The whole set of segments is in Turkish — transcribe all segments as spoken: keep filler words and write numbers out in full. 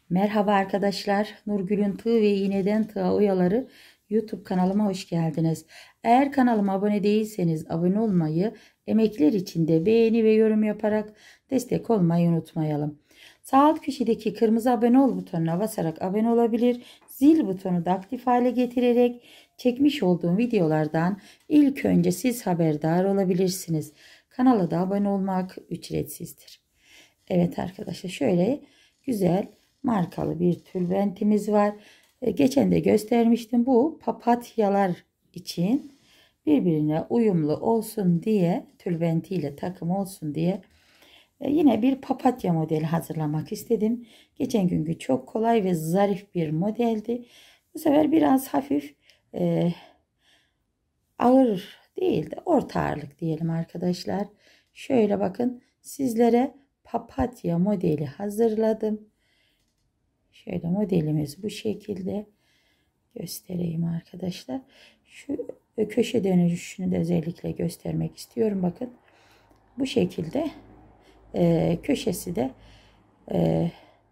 Merhaba arkadaşlar. Nurgül'ün Tığ ve İğneden Tığa Oyaları YouTube kanalıma hoş geldiniz. Eğer kanalıma abone değilseniz abone olmayı, emekler için de beğeni ve yorum yaparak destek olmayı unutmayalım. Sağ alt köşedeki kırmızı abone ol butonuna basarak abone olabilir. Zil butonu da aktif hale getirerek çekmiş olduğum videolardan ilk önce siz haberdar olabilirsiniz. Kanala da abone olmak ücretsizdir. Evet arkadaşlar, şöyle güzel markalı bir tülbentimiz var. E, geçen de göstermiştim. Bu papatyalar için birbirine uyumlu olsun diye, tülbentiyle takım olsun diye e, yine bir papatya modeli hazırlamak istedim. Geçen günkü çok kolay ve zarif bir modeldi. Bu sefer biraz hafif e, ağır değil de orta ağırlık diyelim arkadaşlar. Şöyle bakın, sizlere papatya modeli hazırladım. Şöyle modelimiz bu şekilde, göstereyim arkadaşlar. Şu köşe dönüşünü de özellikle göstermek istiyorum. Bakın bu şekilde e, köşesi de e,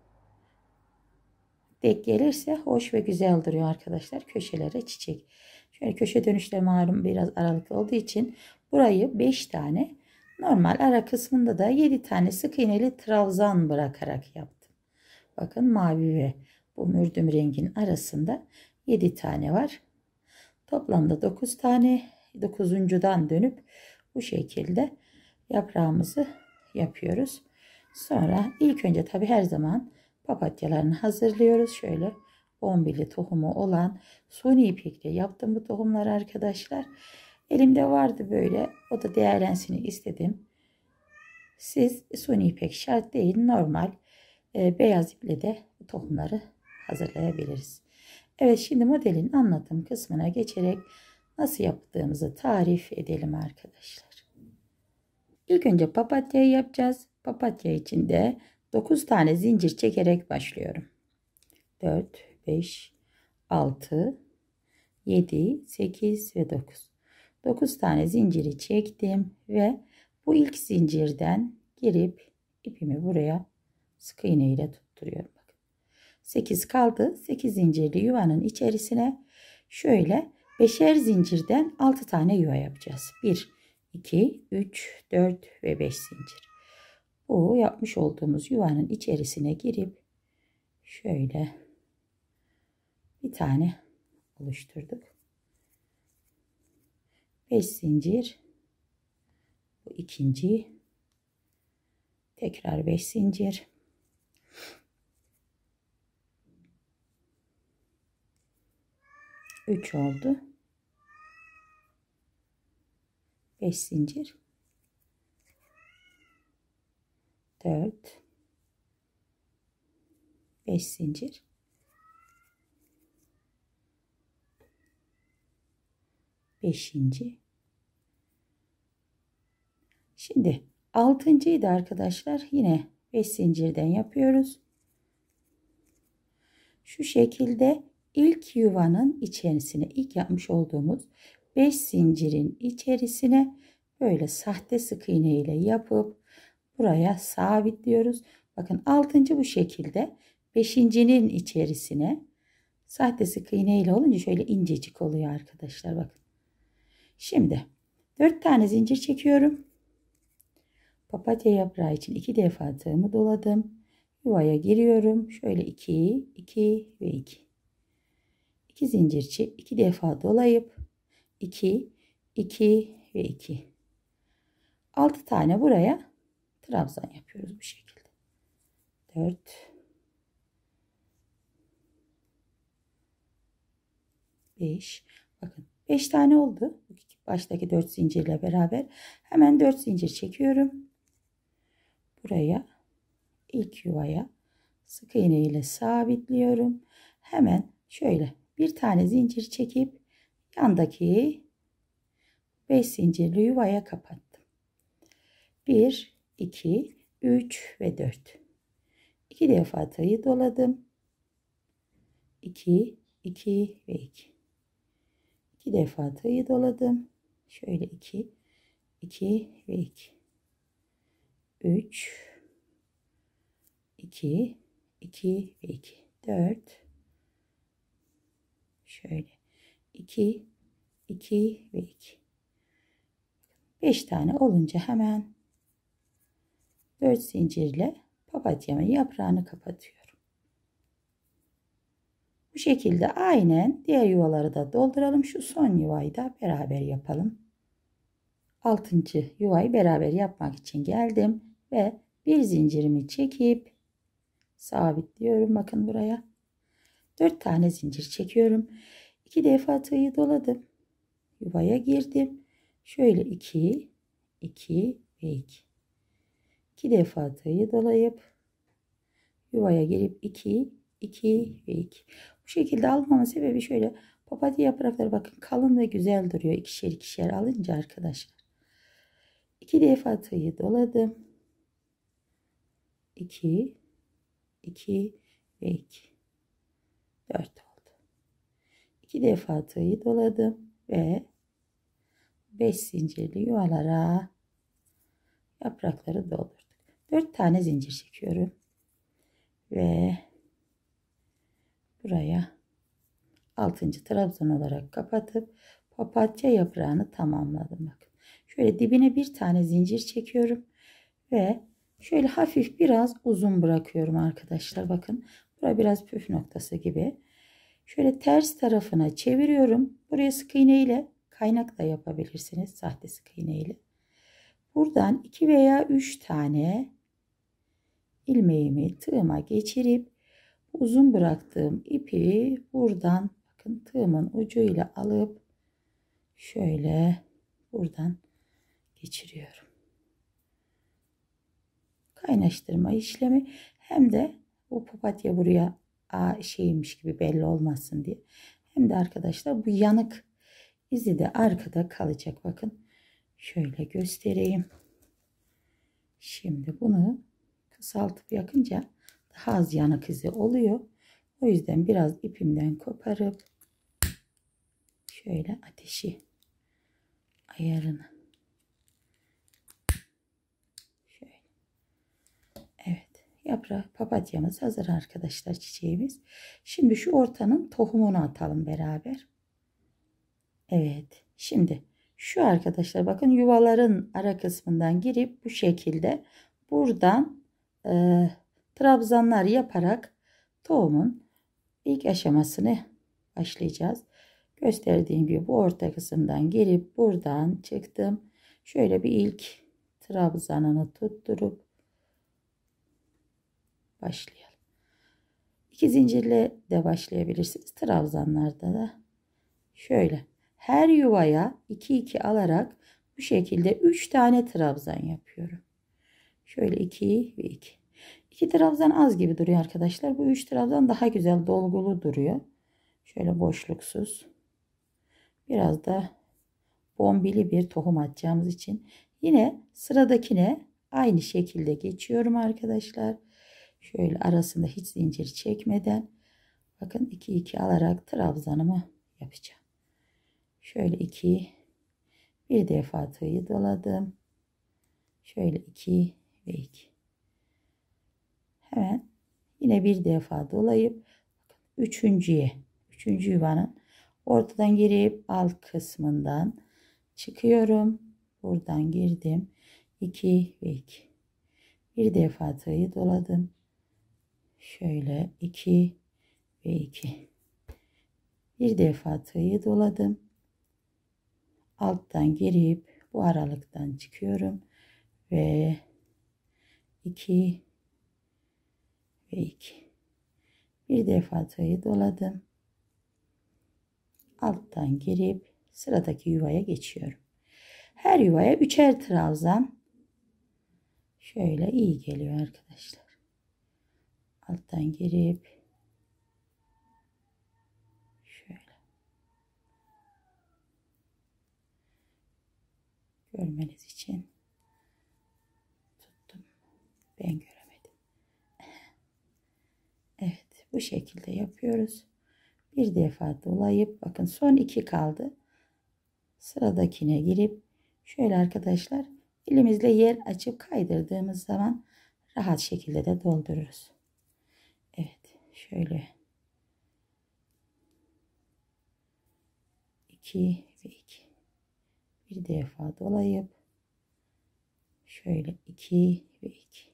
denk gelirse hoş ve güzel duruyor arkadaşlar. Köşelere çiçek. Şöyle köşe dönüşleri malum biraz aralıklı olduğu için burayı beş tane, normal ara kısmında da yedi tane sık iğneli trabzan bırakarak yaptım. Bakın mavi ve bu mürdüm rengin arasında yedi tane var. Toplamda dokuz tane. dokuzuncudan dönüp bu şekilde yaprağımızı yapıyoruz. Sonra ilk önce tabi her zaman papatyalarını hazırlıyoruz. Şöyle bombili tohumu olan suni ipekle yaptım bu tohumları arkadaşlar. Elimde vardı böyle. O da değerlensin istedim. Siz suni ipek şart değil, normal e, beyaz iple de bu tohumları hazırlayabiliriz. Evet, şimdi modelin anlatım kısmına geçerek nasıl yaptığımızı tarif edelim arkadaşlar. İlk önce papatyayı yapacağız. Papatya için de dokuz tane zincir çekerek başlıyorum. dört, beş, altı, yedi, sekiz ve dokuz. dokuz tane zinciri çektim ve bu ilk zincirden girip ipimi buraya sık iğne ile tutturuyorum. Bakın. sekiz kaldı. sekiz zincirli yuvanın içerisine şöyle beşer zincirden altı tane yuva yapacağız. bir, iki, üç, dört ve beş zincir. Bu yapmış olduğumuz yuvanın içerisine girip şöyle bir tane oluşturduk. beş zincir. Bu ikinci. Tekrar beş zincir. üç oldu. beş zincir. dört. beş zincir. beşinci. Şimdi altıncıyı da arkadaşlar yine beş zincirden yapıyoruz. Şu şekilde ilk yuvanın içerisine, ilk yapmış olduğumuz beş zincirin içerisine böyle sahte sık iğne ile yapıp buraya sabitliyoruz. Bakın altıncı bu şekilde, beşincinin içerisine sahte sık iğne ile olunca şöyle incecik oluyor arkadaşlar. Bakın. Şimdi dört tane zincir çekiyorum. Papatya yaprağı için iki defa tığımı doladım. Yuvaya giriyorum. Şöyle iki, iki ve iki. iki zincir çek, iki defa dolayıp iki, iki ve iki. altı tane buraya trabzan yapıyoruz bu şekilde. dört, beş. Bakın beş tane oldu. Baştaki dört zincirle beraber hemen dört zincir çekiyorum. Buraya ilk yuvaya sık iğne ile sabitliyorum. Hemen şöyle bir tane zincir çekip yandaki beş zincirli yuvaya kapattım. bir, iki, üç ve dört. iki defa tığı doladım. iki, iki ve iki. iki defa tığı doladım. Şöyle iki, iki ve iki. üç, iki, iki ve iki. dört. Şöyle. iki, iki ve iki. beş tane olunca hemen dört zincirle papatyamın yaprağını kapatıyorum. Bu şekilde aynen diğer yuvaları da dolduralım. Şu son yuvayı da beraber yapalım. altıncı yuvayı beraber yapmak için geldim ve bir zincirimi çekip sabitliyorum. Bakın buraya. dört tane zincir çekiyorum. iki defa tığ'ı doladım. Yuvaya girdim. Şöyle iki, iki ve iki. iki defa tığ'ı dolayıp yuvaya girip iki, iki ve iki. Bu şekilde almamın sebebi şöyle, papatya yaprakları bakın kalın ve güzel duruyor. İkişer ikişer alınca arkadaşlar. iki defa tığ'ı doladım. iki, iki ve iki. dört oldu. iki defa tığ'ı doladım ve beş zincirli yuvalara yaprakları doldurduk. dört tane zincir çekiyorum ve buraya altıncı trabzan olarak kapatıp papatya yaprağını tamamladım. Bakın şöyle dibine bir tane zincir çekiyorum ve şöyle hafif biraz uzun bırakıyorum arkadaşlar. Bakın buraya biraz püf noktası gibi. Şöyle ters tarafına çeviriyorum. Buraya sık iğne ile kaynak da yapabilirsiniz. Sahte sık iğne ile. Buradan iki veya üç tane ilmeğimi tığıma geçirip uzun bıraktığım ipi buradan bakın tığımın ucuyla alıp şöyle buradan geçiriyorum. Kaynaştırma işlemi hem de bu papatya buraya a şeymiş gibi belli olmasın diye. Hem de arkadaşlar bu yanık izi de arkada kalacak. Bakın şöyle göstereyim. Şimdi bunu kısaltıp yakınca daha az yanık izi oluyor. O yüzden biraz ipimden koparıp şöyle ateşi ayarını şöyle. Evet, yaprak papatyamız hazır arkadaşlar, çiçeğimiz. Şimdi şu ortanın tohumunu atalım beraber. Evet, şimdi şu arkadaşlar bakın yuvaların ara kısmından girip bu şekilde buradan e, trabzanlar yaparak tohumun ilk aşamasını başlayacağız. Gösterdiğim gibi bu orta kısımdan girip buradan çıktım. Şöyle bir ilk trabzanını tutturup başlayalım. İki zincirle de başlayabilirsiniz. Trabzanlarda da şöyle her yuvaya iki iki alarak bu şekilde üç tane trabzan yapıyorum. Şöyle iki ve iki. iki trabzan az gibi duruyor arkadaşlar. Bu üç trabzan daha güzel dolgulu duruyor. Şöyle boşluksuz. Biraz da bombili bir tohum atacağımız için yine sıradakine aynı şekilde geçiyorum arkadaşlar. Şöyle arasında hiç zincir çekmeden bakın iki iki alarak trabzanımı yapacağım. Şöyle iki, bir defa tığ'ı doladım. Şöyle iki ve iki. Hemen yine bir defa dolayıp üçüncüye, üçüncü yuvanın ortadan girip alt kısmından çıkıyorum. Buradan girdim. iki ve iki. Bir defa tığ'ı doladım. Şöyle iki ve iki. Bir defa tığ'ı doladım. Alttan girip bu aralıktan çıkıyorum ve iki ve iki. Bir defa tığ'ı doladım. Alttan girip sıradaki yuvaya geçiyorum. Her yuvaya üçer trabzan şöyle iyi geliyor arkadaşlar. Alttan girip şöyle görmeniz için tuttum. Ben göremedim. Evet, bu şekilde yapıyoruz. Bir defa dolayıp bakın son iki kaldı. Sıradakine girip şöyle arkadaşlar elimizle yer açıp kaydırdığımız zaman rahat şekilde de doldururuz. Evet. şöyle iki ve iki, bir defa dolayıp şöyle iki ve iki.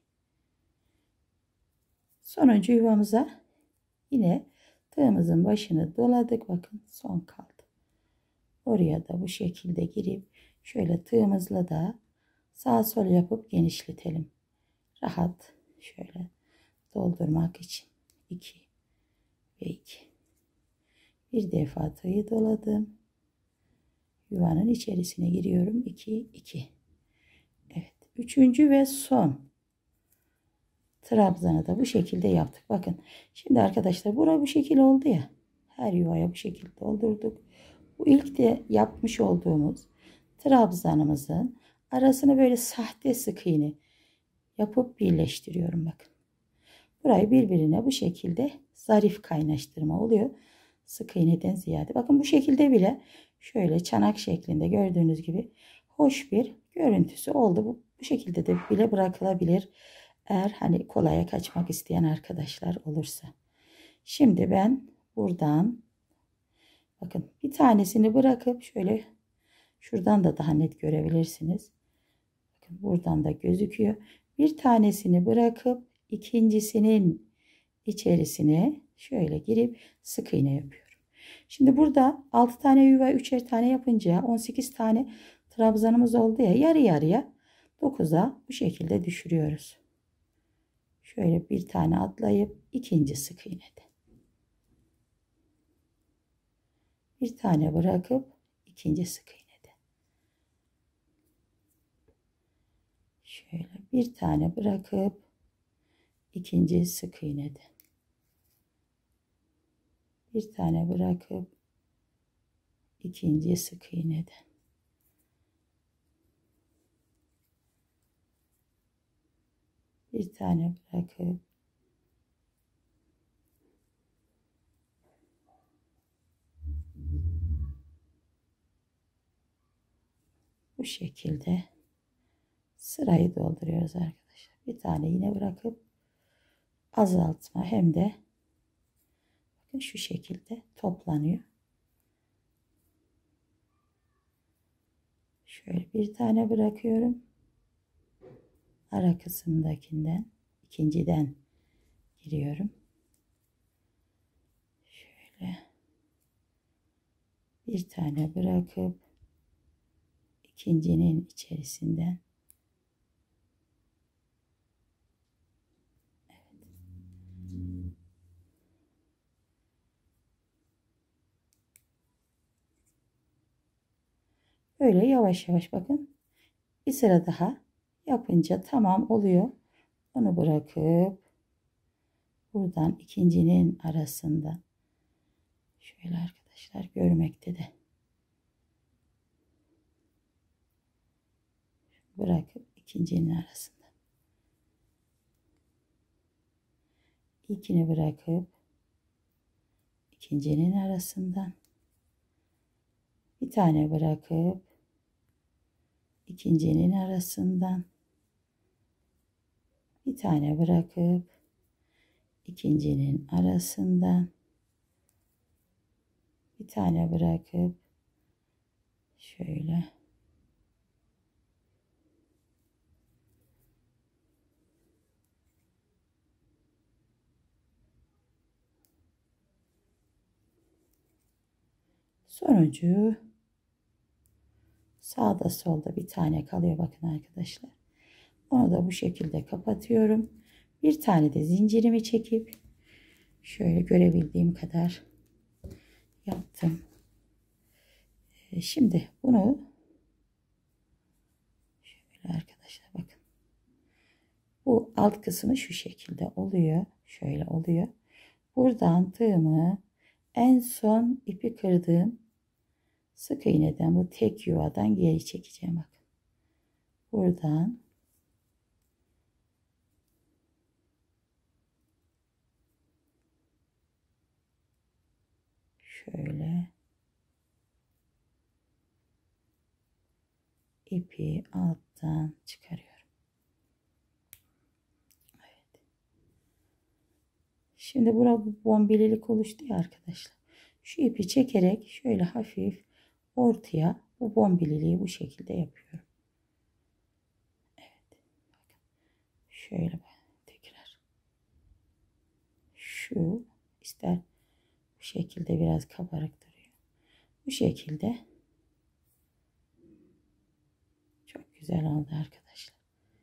Sonuncu yuvamıza yine tığımızın başını doladık. Bakın son kaldı. Oraya da bu şekilde girip şöyle tığımızla da sağ sol yapıp genişletelim. Rahat şöyle doldurmak için iki ve iki. Bir defa tığı doladım. Yuvanın içerisine giriyorum. iki iki. Evet. Üçüncü ve son trabzanı da bu şekilde yaptık. Bakın. Şimdi arkadaşlar bura bu şekilde oldu ya. Her yuvaya bu şekilde doldurduk. Bu ilk de yapmış olduğumuz trabzanımızın arasını böyle sahte sık iğne yapıp birleştiriyorum. Bakın. Burayı birbirine bu şekilde zarif kaynaştırma oluyor. Sık iğneden ziyade. Bakın bu şekilde bile şöyle çanak şeklinde gördüğünüz gibi hoş bir görüntüsü oldu. Bu, bu şekilde de bile bırakılabilir. Eğer hani kolaya kaçmak isteyen arkadaşlar olursa. Şimdi ben buradan bakın bir tanesini bırakıp şöyle şuradan da daha net görebilirsiniz. Bakın buradan da gözüküyor. Bir tanesini bırakıp ikincisinin içerisine şöyle girip sık iğne yapıyorum. Şimdi burada altı tane yuva üçer tane yapınca on sekiz tane trabzanımız oldu ya, yarı yarıya dokuza bu şekilde düşürüyoruz. Şöyle bir tane atlayıp ikinci sık iğnede. Bir tane bırakıp ikinci sık iğnede. Şöyle bir tane bırakıp ikinci sık iğnede. Bir tane bırakıp ikinci sık iğnede. Bir tane bırakıp bu şekilde sırayı dolduruyoruz arkadaşlar. Bir tane yine bırakıp azaltma hem de bakın şu şekilde toplanıyor. Şöyle bir tane bırakıyorum. Ara kısımdakinden ikinciden giriyorum. Şöyle bir tane bırakıp ikincinin içerisinden böyle yavaş yavaş bakın bir sıra daha yapınca tamam oluyor. Onu bırakıp buradan ikincinin arasından şöyle arkadaşlar görmekte de bırakıp ikincinin arasından ilkini bırakıp ikincinin arasından bir tane bırakıp ikincinin arasından bir tane bırakıp ikincinin arasından bir tane bırakıp şöyle sonuncu sağda solda bir tane kalıyor bakın arkadaşlar. Onu da bu şekilde kapatıyorum. Bir tane de zincirimi çekip şöyle görebildiğim kadar yaptım. Şimdi bunu şöyle arkadaşlar bakın. Bu alt kısmı şu şekilde oluyor. Şöyle oluyor. Buradan tığımı en son ipi kırdığım sık iğneden bu tek yuvadan geri çekeceğim bakın. Buradan şöyle ipi alttan çıkarıyorum. Evet. Şimdi burada bu bombililik oluştu ya arkadaşlar. Şu ipi çekerek şöyle hafif ortaya bu bombililiği bu şekilde yapıyorum. Evet. Şöyle tekrar. Şu ister bu şekilde biraz kabarık duruyor. Bu şekilde çok güzel oldu arkadaşlar.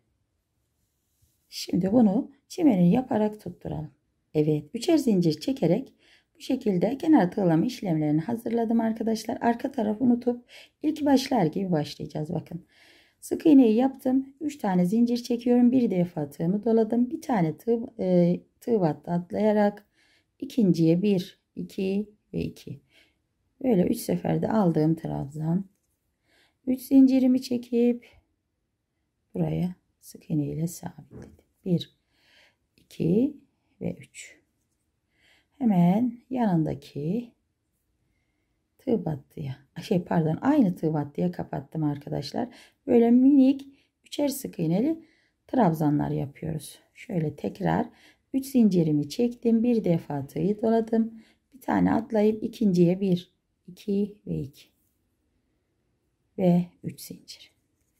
Şimdi bunu çimeni yaparak tutturalım. Evet, üçer zincir çekerek bu şekilde kenar tığlama işlemlerini hazırladım arkadaşlar. Arka tarafı unutup ilk başlar gibi başlayacağız. Bakın. Sık iğneyi yaptım. üç tane zincir çekiyorum. Bir defa tığımı doladım. Bir tane tığ, e, tığ battı atlayarak ikinciye bir, iki ve iki. Böyle üç seferde aldığım trabzan. üç zincirimi çekip buraya sık iğne ile sabitledim. bir, iki ve üç. Hemen yanındaki tığ battıya, şey pardon aynı tığ battıya kapattım arkadaşlar. Böyle minik üçer sık iğneli trabzanlar yapıyoruz. Şöyle tekrar üç zincirimi çektim. Bir defa tığı doladım. Bir tane atlayıp ikinciye bir, iki ve iki ve üç zincir.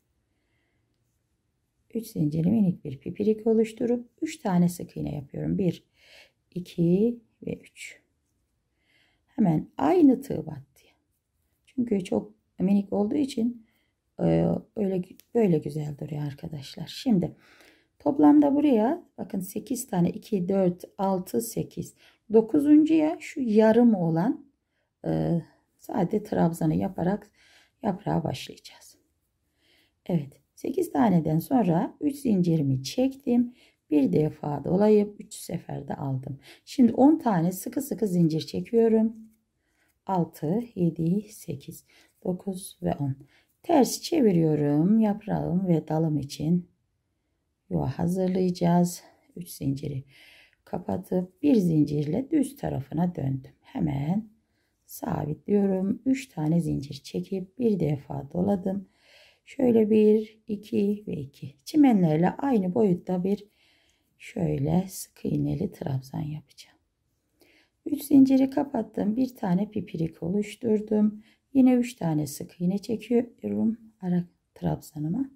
üç zincirli minik bir pipirik oluşturup üç tane sık iğne yapıyorum. bir, iki ve üç. Hemen aynı tığ battıya. Çünkü çok minik olduğu için öyle böyle güzel duruyor arkadaşlar. Şimdi toplamda buraya bakın sekiz tane, iki, dört, altı, sekiz. dokuzuncuya şu yarım olan e, sade trabzanı yaparak yaprağa başlayacağız. Evet, sekiz taneden sonra üç zincirimi çektim. Bir defa dolayıp üç seferde aldım. Şimdi on tane sıkı sıkı zincir çekiyorum. altı, yedi, sekiz, dokuz ve on. Ters çeviriyorum. Yaprağım ve dalım için yuva hazırlayacağız. üç zinciri kapatıp bir zincirle düz tarafına döndüm. Hemen sabitliyorum. üç tane zincir çekip bir defa doladım. Şöyle bir, iki ve iki. Çimenlerle aynı boyutta bir şöyle sık iğneli trabzan yapacağım. üç zinciri kapattım. Bir tane pipirik oluşturdum. Yine üç tane sık iğne çekiyorum ara trabzanıma.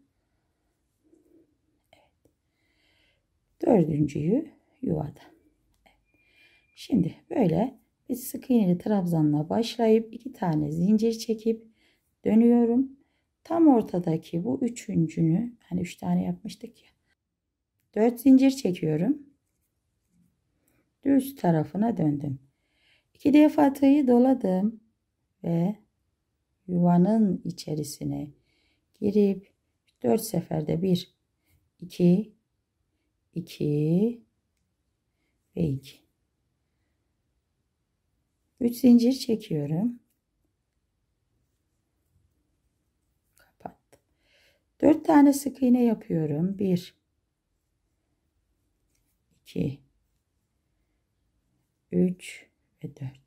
Evet. Dördüncüyü yuvada. Evet. Şimdi böyle bir sık iğneli trabzanla başlayıp iki tane zincir çekip dönüyorum. Tam ortadaki bu üçüncünü, hani üç tane yapmıştık ya. dört zincir çekiyorum. Düz tarafına döndüm. iki defa tığı doladım ve yuvanın içerisine girip dört seferde bir, iki, iki ve iki. üç zincir çekiyorum. Kapattım. dört tane sık iğne yapıyorum. bir, iki, üç ve dört.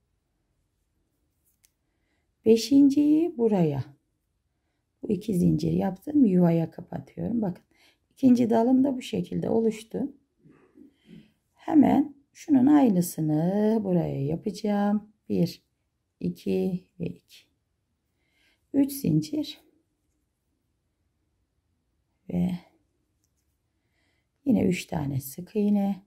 Beşinciyi buraya. Bu iki zincir yaptım. Yuvaya kapatıyorum. Bakın. İkinci dalım da bu şekilde oluştu. Hemen şunun aynısını buraya yapacağım. bir, iki ve iki. üç zincir. Ve yine üç tane sık iğne.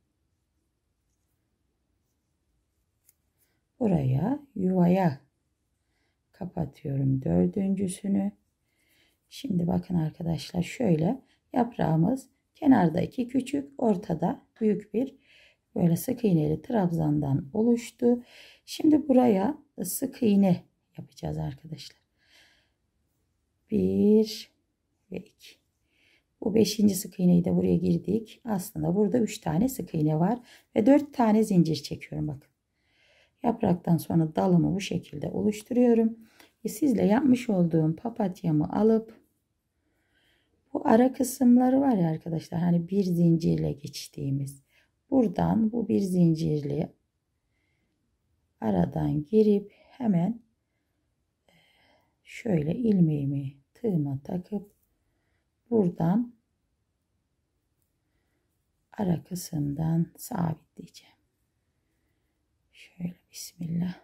Buraya yuvaya kapatıyorum dördüncüsünü. Şimdi bakın arkadaşlar şöyle yaprağımız kenarda iki küçük, ortada büyük bir böyle sık iğneli trabzandan oluştu. Şimdi buraya sık iğne yapacağız arkadaşlar. bir ve iki. Bu beşinci sık iğneyi de buraya girdik. Aslında burada üç tane sık iğne var ve dört tane zincir çekiyorum bakın. Yapraktan sonra dalımı bu şekilde oluşturuyorum. Ve sizle yapmış olduğum papatyamı alıp bu ara kısımları var ya arkadaşlar, hani bir zincirle geçtiğimiz, buradan bu bir zincirli aradan girip hemen şöyle ilmeğimi tığıma takıp buradan ara kısımdan sabitleyeceğim. Şöyle bismillah.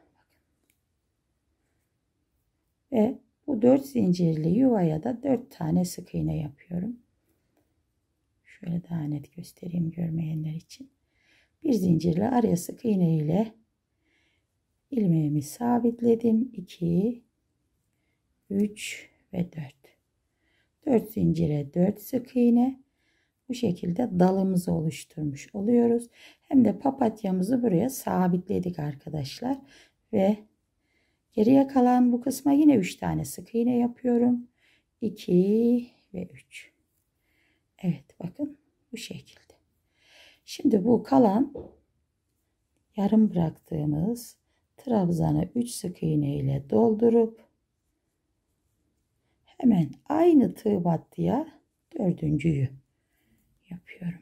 Ve bu dört zincirli yuvaya da dört tane sık iğne yapıyorum. Şöyle daha net göstereyim görmeyenler için. Bir zincirle araya sık iğne ile ilmeğimi sabitledim. iki, üç ve dört. dört zincire dört sık iğne. Bu şekilde dalımızı oluşturmuş oluyoruz. Hem de papatyamızı buraya sabitledik arkadaşlar. Ve geriye kalan bu kısma yine üç tane sık iğne yapıyorum. iki ve üç. Evet bakın bu şekilde. Şimdi bu kalan yarım bıraktığımız trabzanı üç sık iğne ile doldurup hemen aynı tığ battıya dördüncüyü yapıyorum.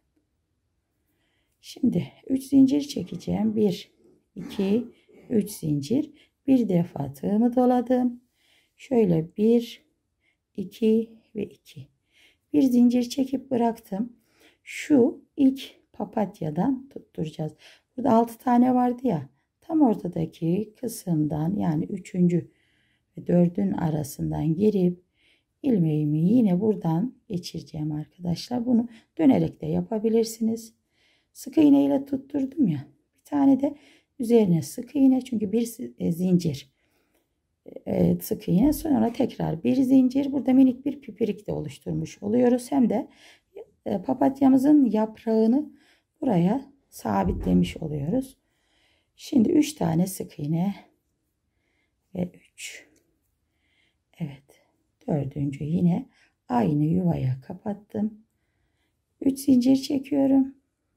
Şimdi üç zincir çekeceğim. bir, iki, üç zincir. Bir defa tığımı doladım. Şöyle bir, iki ve iki. Bir zincir çekip bıraktım. Şu ilk papatyadan tutturacağız. Burada altı tane vardı ya. Tam ortadaki kısımdan yani üçüncü ve dördün arasından girip ilmeğimi yine buradan geçireceğim arkadaşlar. Bunu dönerek de yapabilirsiniz. Sık iğne ile tutturdum ya. Bir tane de üzerine sık iğne, çünkü bir zincir e, sık iğne, sonra tekrar bir zincir. Burada minik bir pipirik de oluşturmuş oluyoruz. Hem de e, papatyamızın yaprağını buraya sabitlemiş oluyoruz. Şimdi üç tane sık iğne ve üç. Evet. Dördüncü yine aynı yuvaya kapattım. üç zincir çekiyorum.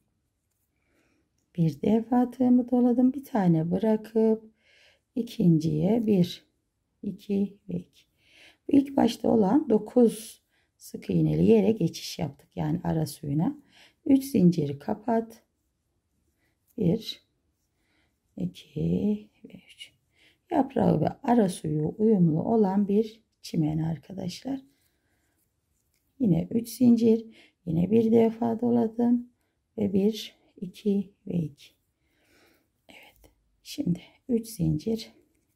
Bir defa tığımı doladım. Bir tane bırakıp ikinciye bir, iki ve iki. Bu ilk başta olan dokuz sık iğneli yere geçiş yaptık. Yani ara suyuna. üç zinciri kapat. bir, iki ve üç. Yaprağı ve ara suyu uyumlu olan bir çimen arkadaşlar. Yine üç zincir. Yine bir defa doladım. Ve bir, iki ve iki. Evet. Şimdi üç zincir.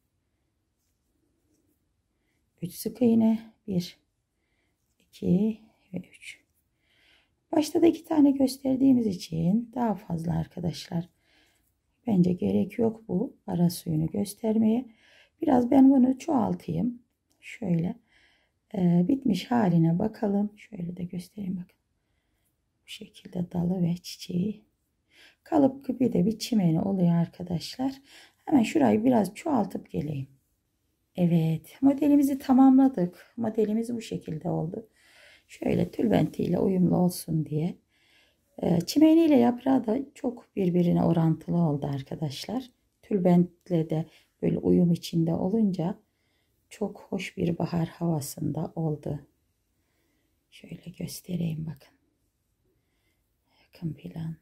üç sık iğne. bir, iki ve üç. Başta da iki tane gösterdiğimiz için daha fazla arkadaşlar. Bence gerek yok bu ara suyunu göstermeye. Biraz ben bunu çoğaltayım. Şöyle e, bitmiş haline bakalım. Şöyle de göstereyim bakın. Bu şekilde dalı ve çiçeği. Kalıp gibi de bir çimeni oluyor arkadaşlar. Hemen şurayı biraz çoğaltıp geleyim. Evet, modelimizi tamamladık. Modelimiz bu şekilde oldu. Şöyle tülbentiyle uyumlu olsun diye. Çimeniyle yaprağı da çok birbirine orantılı oldu arkadaşlar. Tülbentle de böyle uyum içinde olunca çok hoş bir bahar havasında oldu. Şöyle göstereyim bakın. Yakın plan.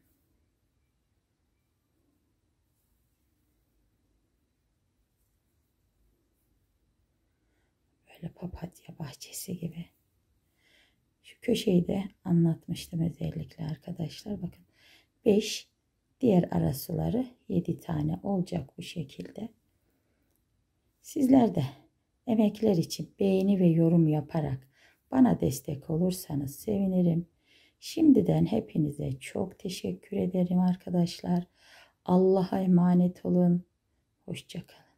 Böyle papatya bahçesi gibi. Şu köşeyi de anlatmıştım özellikle arkadaşlar. Bakın beş, diğer arasuları yedi tane olacak bu şekilde. Sizler de emekler için beğeni ve yorum yaparak bana destek olursanız sevinirim. Şimdiden hepinize çok teşekkür ederim arkadaşlar. Allah'a emanet olun. Hoşça kalın.